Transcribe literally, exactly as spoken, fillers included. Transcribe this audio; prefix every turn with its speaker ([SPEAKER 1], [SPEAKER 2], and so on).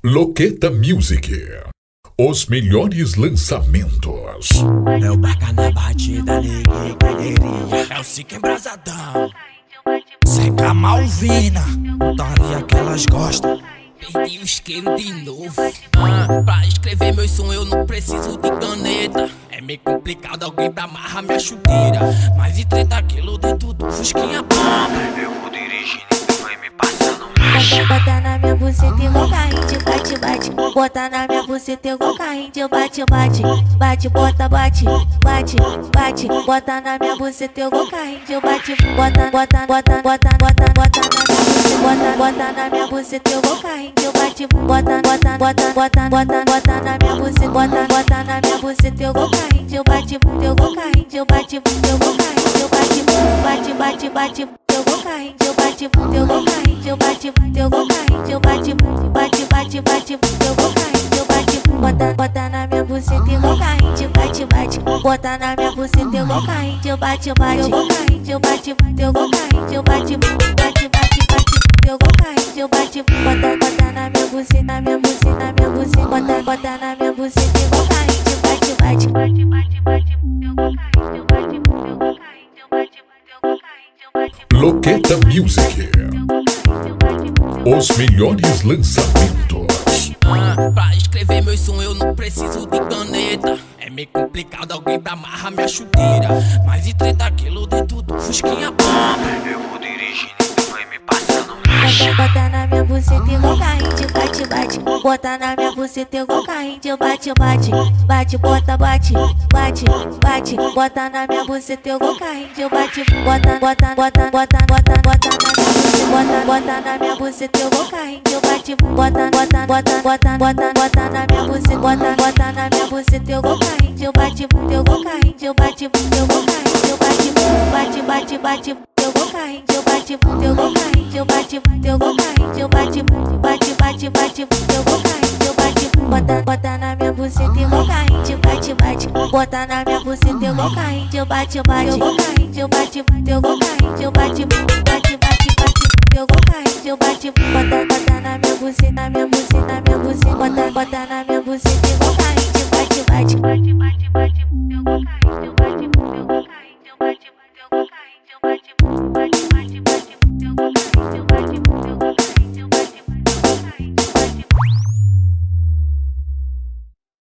[SPEAKER 1] Loqueta Music. Os melhores lançamentos.
[SPEAKER 2] É o Baca na batida, ninguém quereria. É o Sique embrasadão. Seca Malvina, putaria que elas gostam.
[SPEAKER 3] Perdi o isqueiro de novo. ah, Pra escrever meu som eu não preciso de caneta. É meio complicado alguém pra amarrar minha chuteira. Mais de trinta quilos dentro do fusquinha bomba.
[SPEAKER 2] Eu vou dirigindo e tu vai me passando.
[SPEAKER 4] Bota na minha buceta e vou caindo de bate, bate. Bota na minha buceta e vou caindo de bate, bate. Bate, bota, bate, bate, bate. Bota na minha buceta e vou caindo de bate. Bota, bota, bota, bota, bota, bota na minha buceta. Bota, bota na minha buceta e vou caindo de bate. Bota, bota, bota, bota, bota, bota na minha buceta. Bota, bota na minha buceta e vou caindo de bate. Eu vou caindo de bate, eu vou caindo de bate. Bate, bate, bate. Eu vou caindo, eu bate, eu vou caindo, eu bate, eu vou caindo, eu bate, bate, bate, bate, eu vou caindo, eu bate, bota, bota na minha buceta e vou caindo, bate, bate, bota na minha buceta eu vou caindo, eu bate, bate, eu vou caindo, eu bate, eu vou caindo, eu bate, bate, bate, bate, eu vou caindo, eu bate, bota, bota na minha buceta, na minha buceta, na minha buceta, bota, bota na minha buceta e vou caindo, bate, bate, bate, bate, bate, eu vou caindo, eu bate, eu vou caindo, eu bate, eu vou caindo.
[SPEAKER 1] Loqueta Music. Os melhores lançamentos.
[SPEAKER 3] ah, Pra escrever meu som eu não preciso de caneta. É meio complicado alguém pra amarrar minha chuteira. Mais de trinta quilos dentro do fusquinha bomba.
[SPEAKER 2] Eu vou dirigindo e tu vai me passando.
[SPEAKER 4] Bota, bota na minha buceta e vou caindo, bate, bate. Bota na minha buceta e vou caindo, bate, bate. Bate, bota, bate, bate, bate. Bota na minha buceta e vou caindo, bate. Bota, bota, bota, bota, bota, bota na minha buceta. Bota, bota na minha buceta e vou caindo, bate. Bota, bota, bota, bota, bota, bota na minha buceta. Bota, bota na minha buceta e vou caindo, bate. Eu vou caindo, bate, eu vou caindo, bate, bate, bate, bate. Eu vou caindo, eu bate, eu vou caindo, eu bate, eu vou caindo, eu bate, bate, bate, bate, eu vou caindo, eu bate, bota, bota na minha buceta e vou caindo, bate, bate, bota na minha buceta eu vou caindo, eu bate, bate, eu vou caindo, eu bate,